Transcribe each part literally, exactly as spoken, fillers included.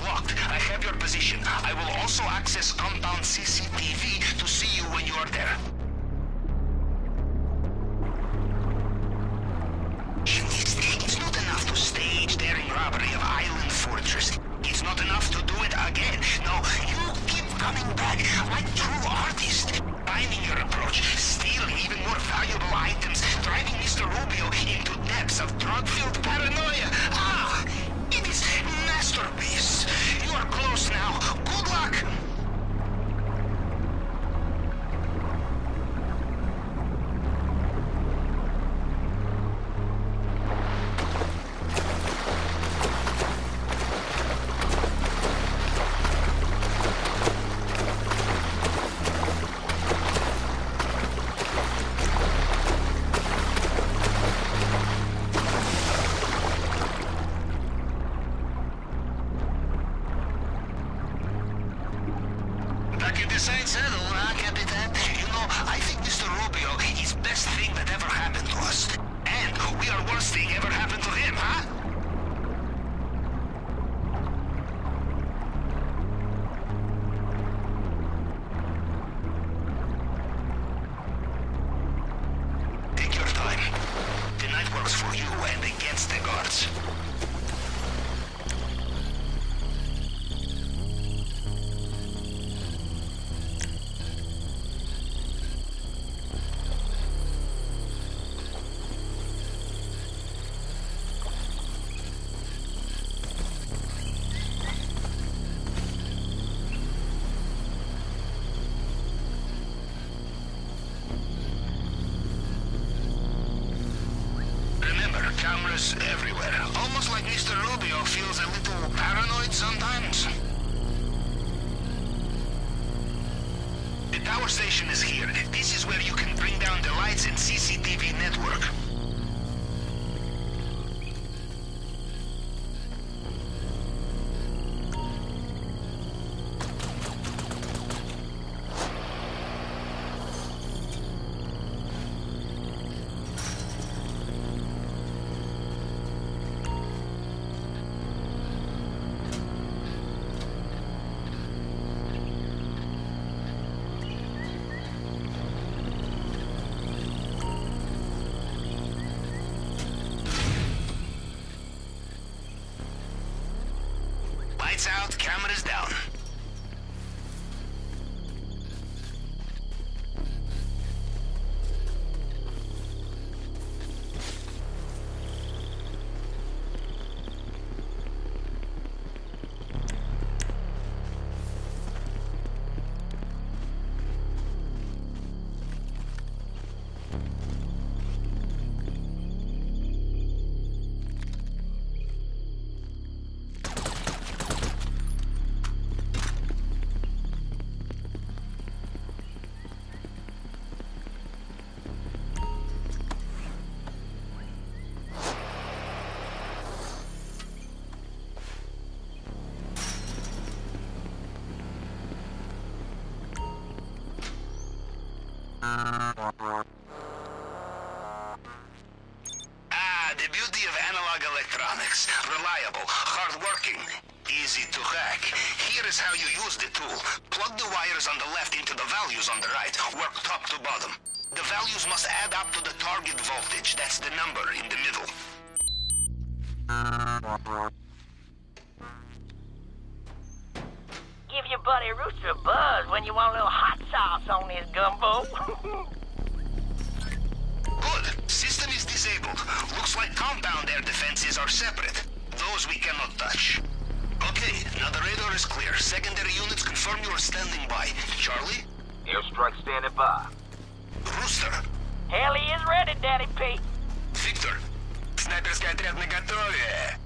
locked. I have your position. I will also access compound C C T V to see you when you are there. It's, it's not enough to stage daring robbery of Island Fortress. It's not enough to do it again. No, you keep coming back like true artists. Finding your approach, stealing even more valuable items, driving Mister Rubio into depths of drug-filled paranoia. Ah! It is masterpiece. You are close now. Good luck. Saint Saddle, huh, Capitan? You know, I think Mister Rubio is best thing that ever happened to us. And we are worst thing ever happened to him, huh? Take your time. The night works for you and against the guards. Cameras everywhere. Almost like Mister Rubio feels a little paranoid sometimes. The power station is here. This is where you can bring down the lights and C C T V network. Lights out, cameras down. Ah, the beauty of analog electronics. Reliable, hard-working, easy to hack. Here is how you use the tool. Plug the wires on the left into the values on the right. Work top to bottom. The values must add up to the target voltage. That's the number in the middle. Give your buddy Rooster a buzz when you want a little hot sauce on his gumbo. Good. System is disabled. Looks like compound air defenses are separate. Those we cannot touch. Okay, now the radar is clear. Secondary units confirm you are standing by. Charlie? Airstrike standing by. Rooster? Hell, he is ready, Daddy Pete. Victor? Снайперский отряд наготове.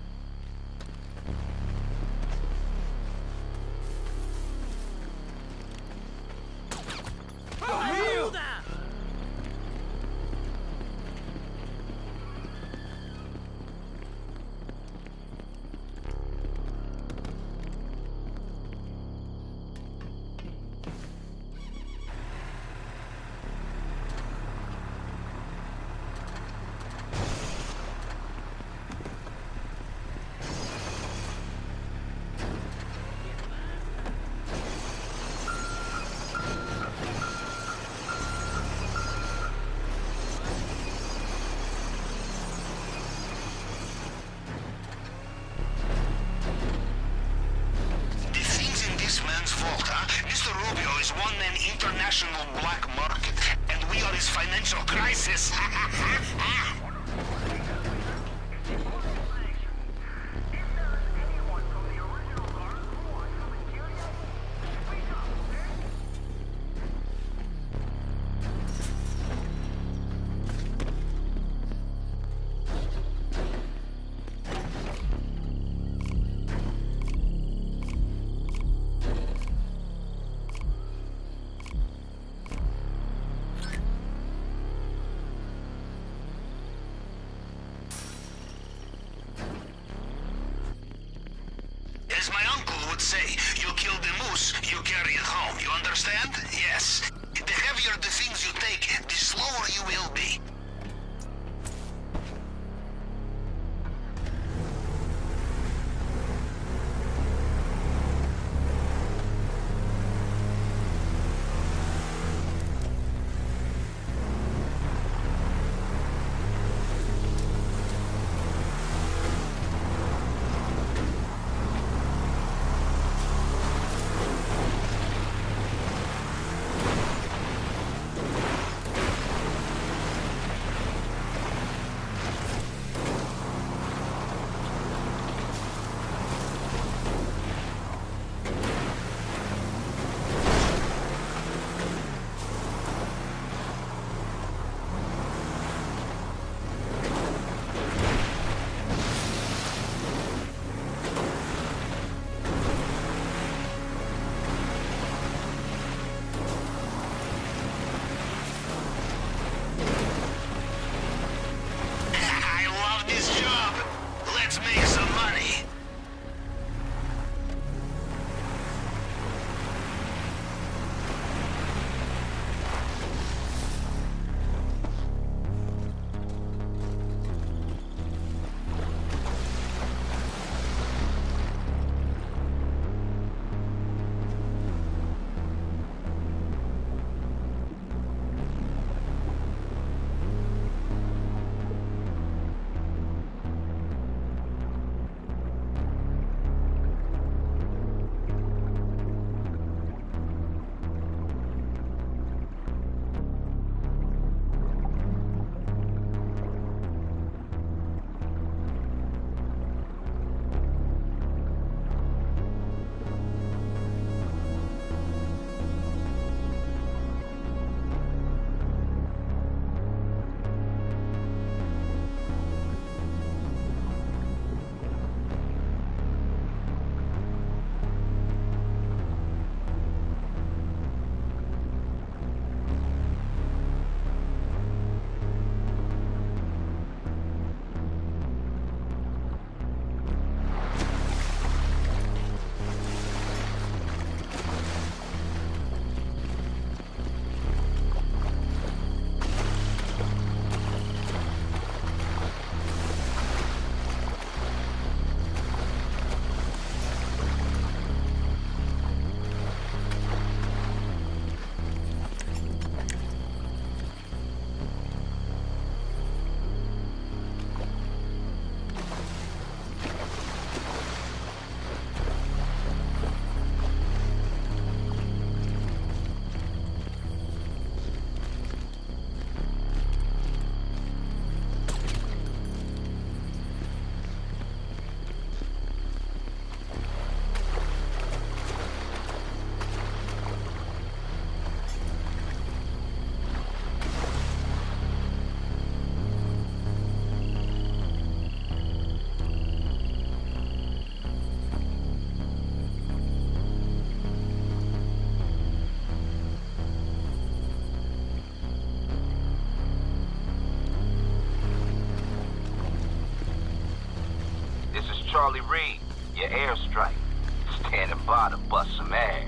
has won an international black market, and we are his financial crisis. As my uncle would say, you kill the moose, you carry it home. You understand? Yes. The heavier the things you take, the slower you will be. Let's make some money. Charlie Reed, your airstrike. Standing by to bust some ass.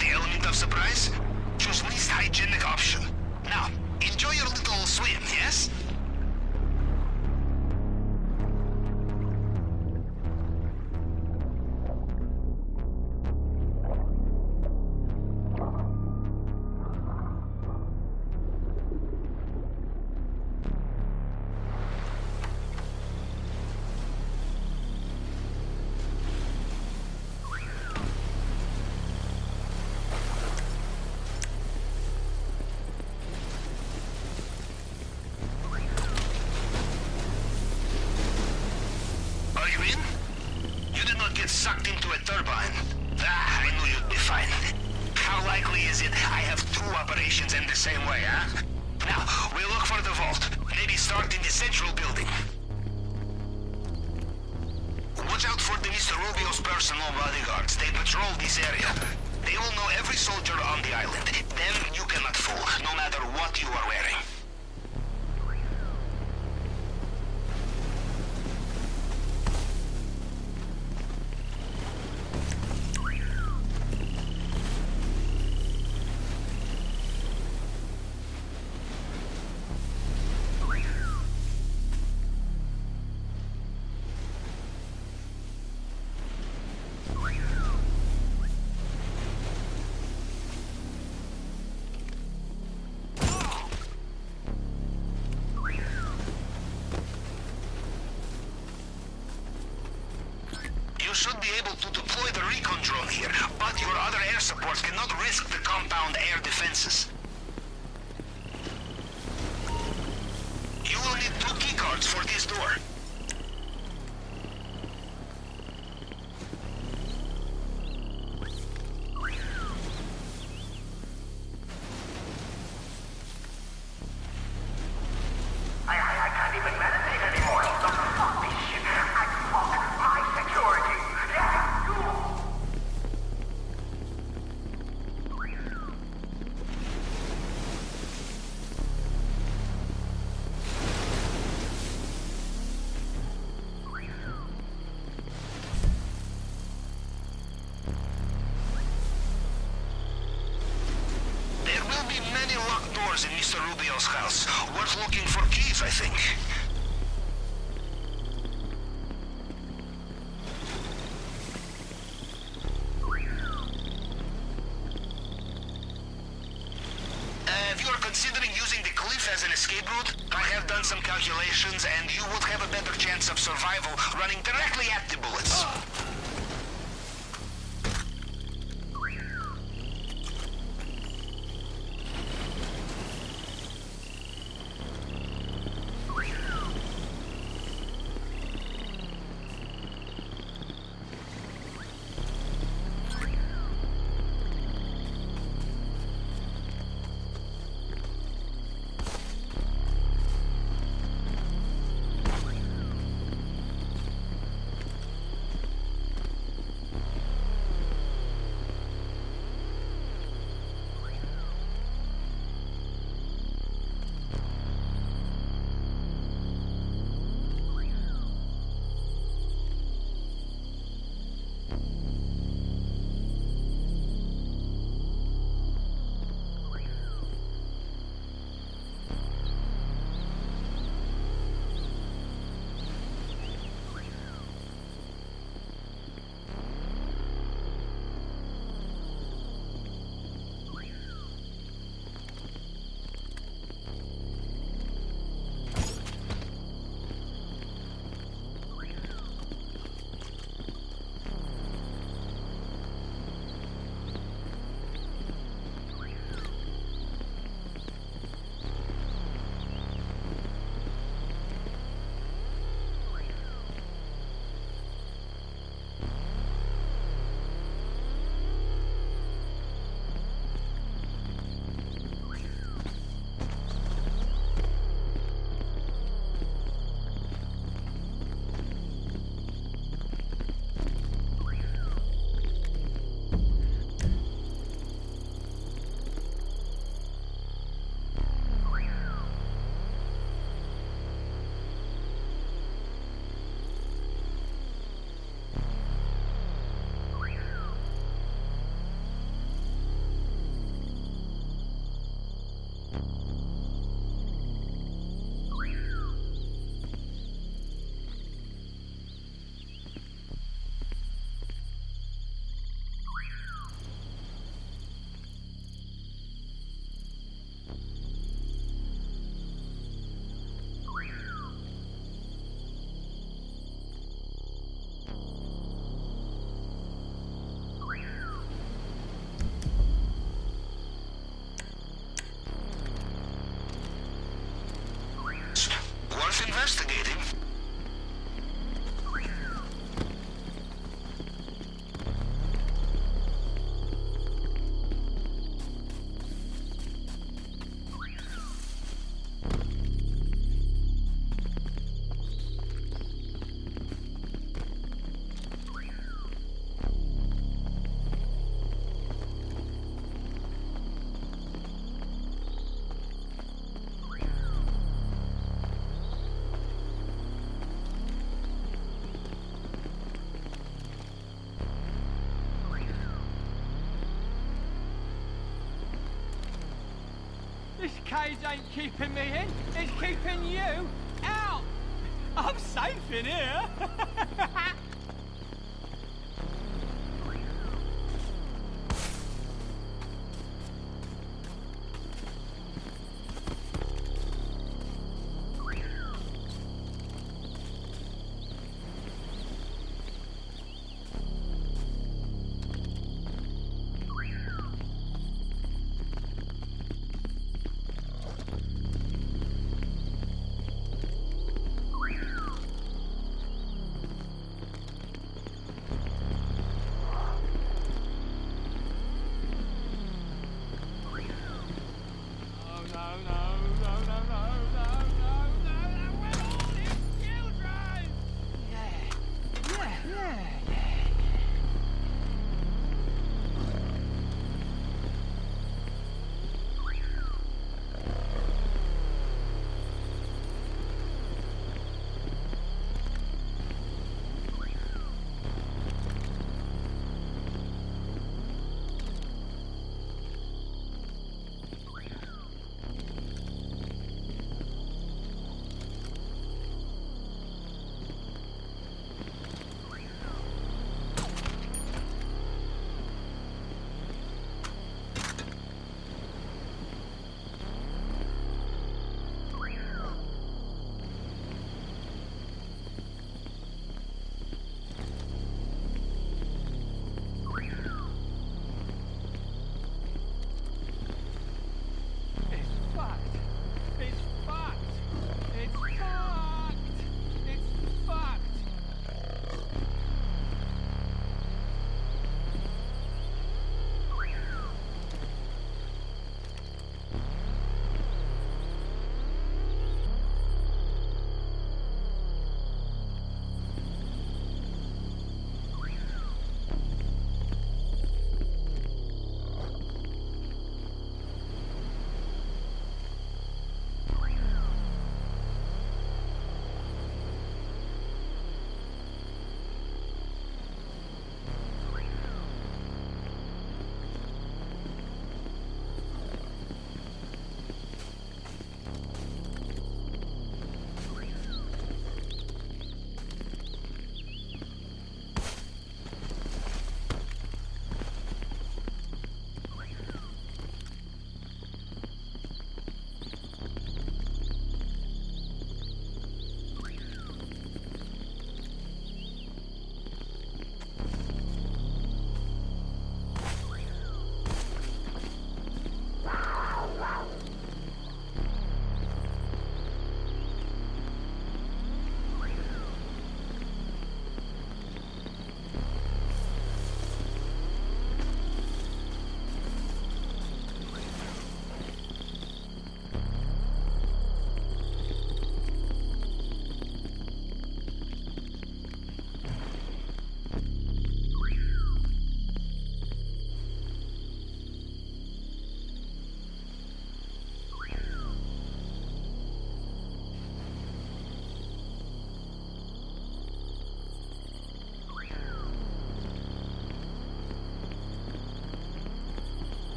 the element of surprise? Choose least hygienic option. Now, enjoy your little swim, yes? Sucked into a turbine. Ah, I knew you'd be fine. How likely is it I have two operations in the same way, huh? Now, we'll look for the vault. Maybe start in the central building. Watch out for the Mister Rubio's personal bodyguards. They patrol this area. They will know every soldier on the island. Them you cannot fool, no matter what you are wearing. You should be able to deploy the recon drone here, but your other air supports cannot risk the compound air defenses. You will need two keycards for this door. In Mister Rubio's house. Worth looking for keys, I think. Uh, if you are considering using the cliff as an escape route, I have done some calculations and you would have a better chance of survival running directly at the bullets. This cage ain't keeping me in, it's keeping you out! I'm safe in here!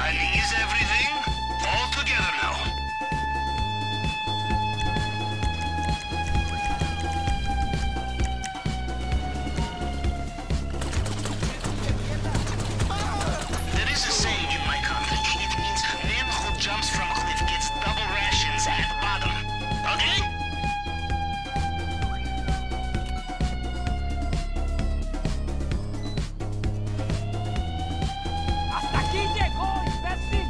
Timing is everything. All together now. There is a saying in my country. It means man who jumps from a cliff gets double rations at bottom. Okay? ¡Hasta aquí llegó, imbécil!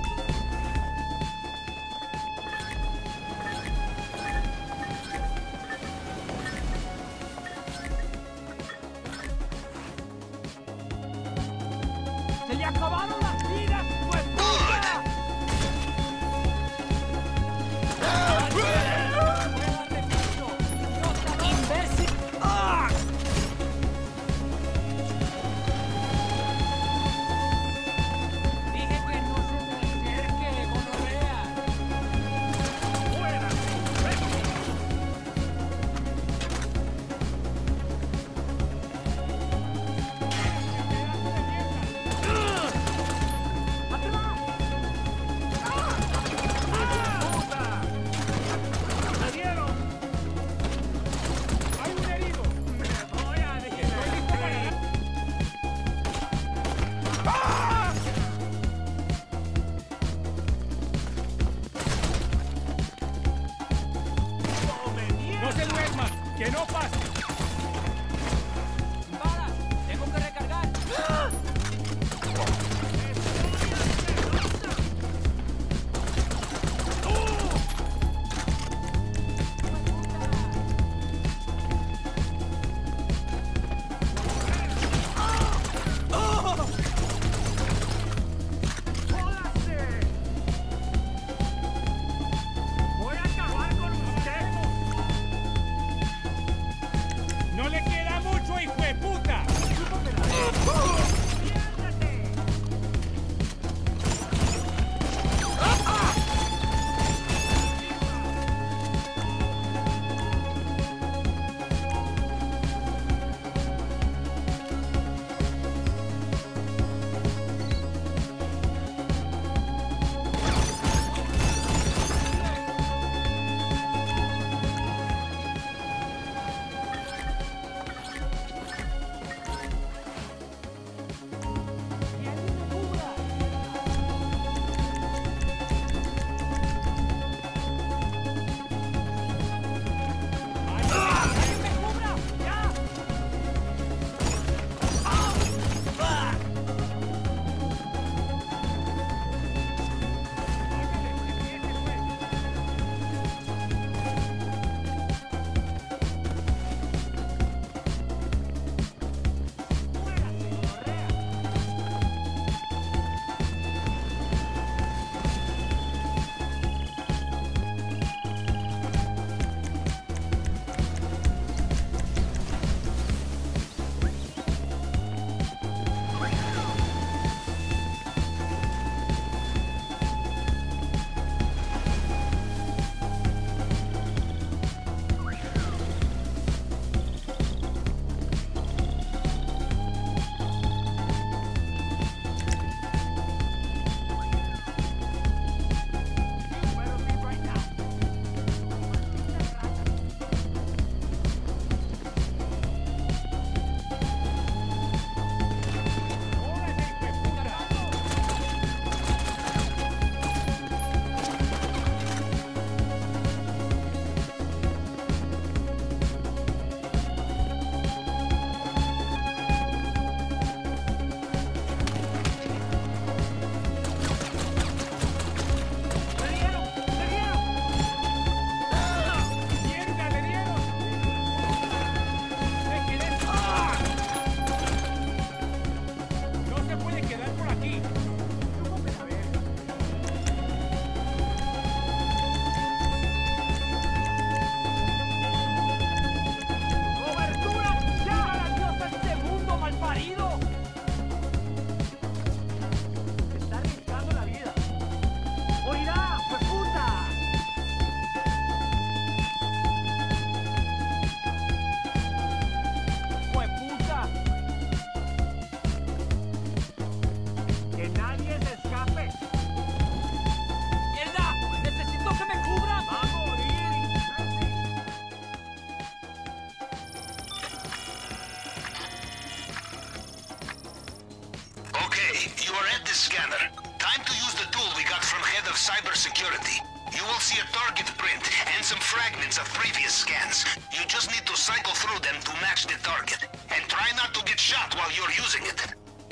the scanner. Time to use the tool we got from head of cybersecurity. You will see a target print and some fragments of previous scans. You just need to cycle through them to match the target. And try not to get shot while you're using it.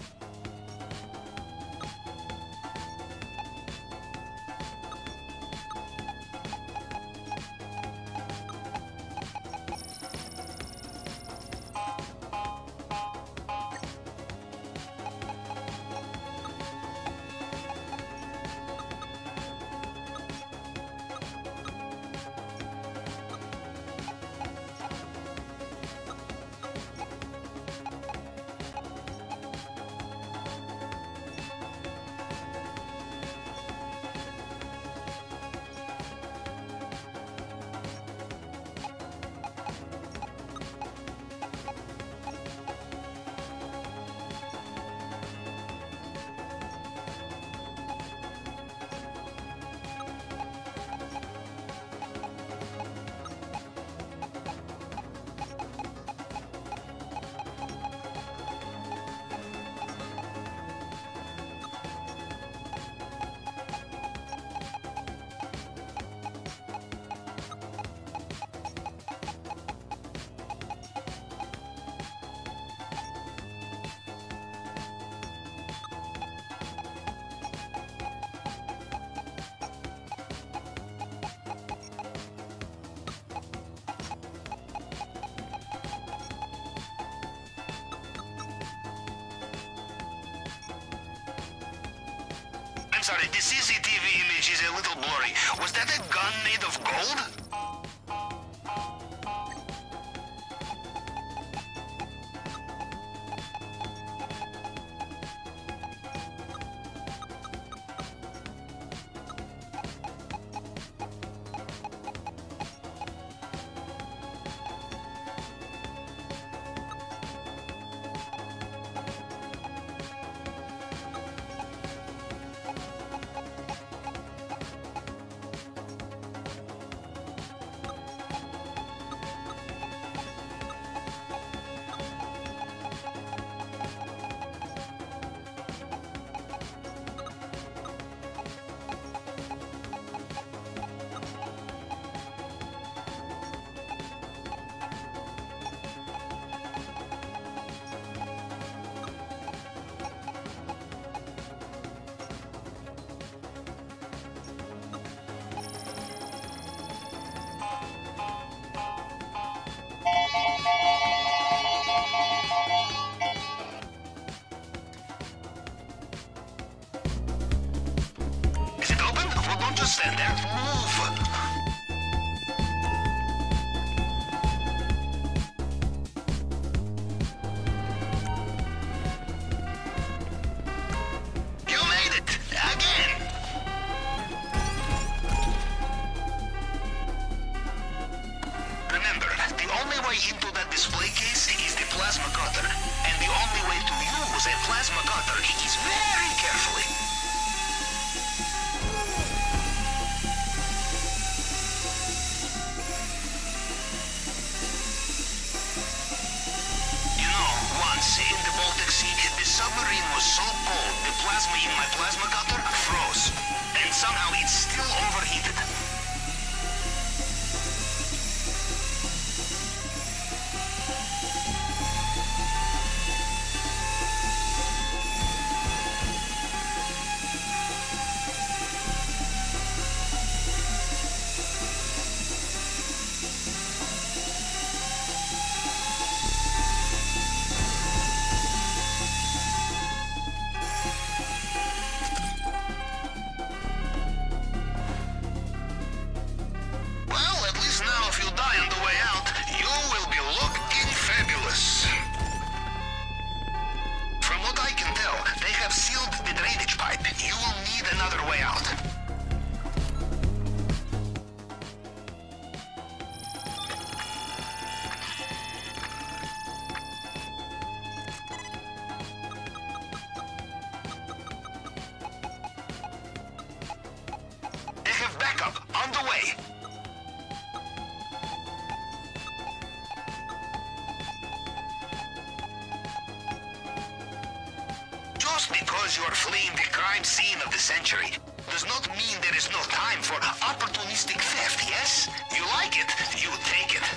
I'm sorry, the C C T V image is a little blurry. Was that a gun made of gold? Stand there. Move! You made it! Again! Remember, the only way into that display case is the plasma cutter. And the only way to use a plasma cutter is very carefully. In the Baltic Sea, the submarine was so cold, the plasma in my plasma cutter froze. And somehow it's still overheated. because you are fleeing the crime scene of the century does not mean there is no time for opportunistic theft, yes? You like it, you take it.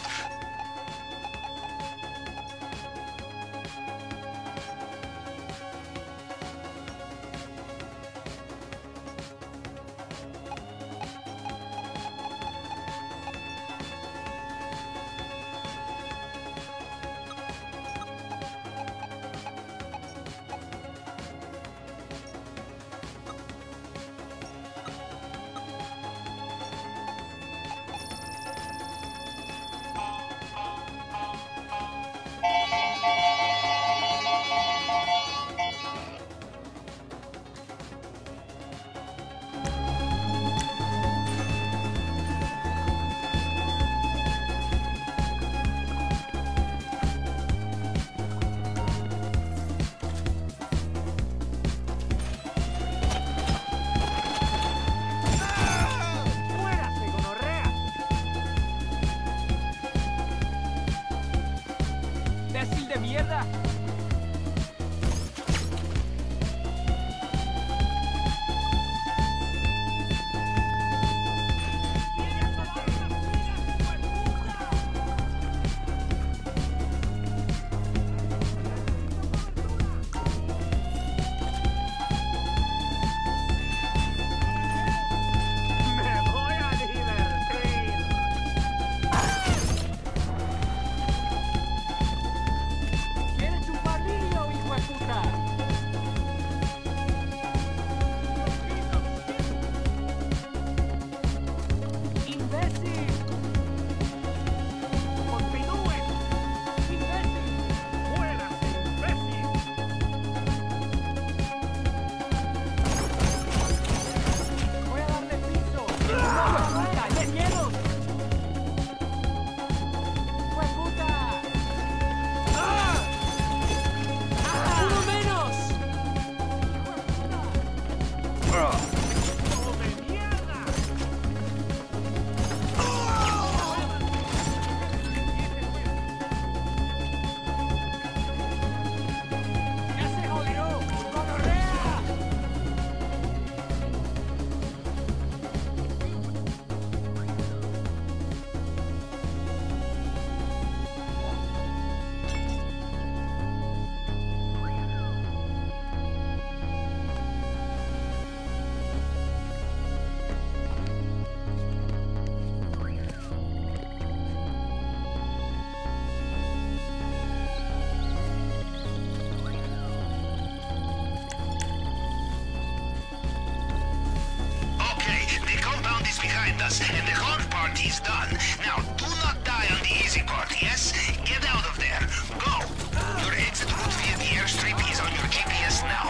And the hard part is done. Now, do not die on the easy part, yes? Get out of there. Go! Your exit route via the airstrip is on your G P S now.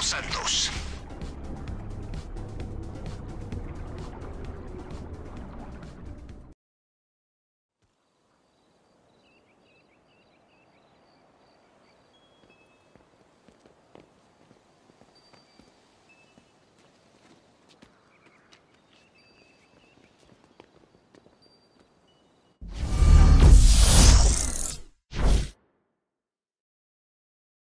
Santos.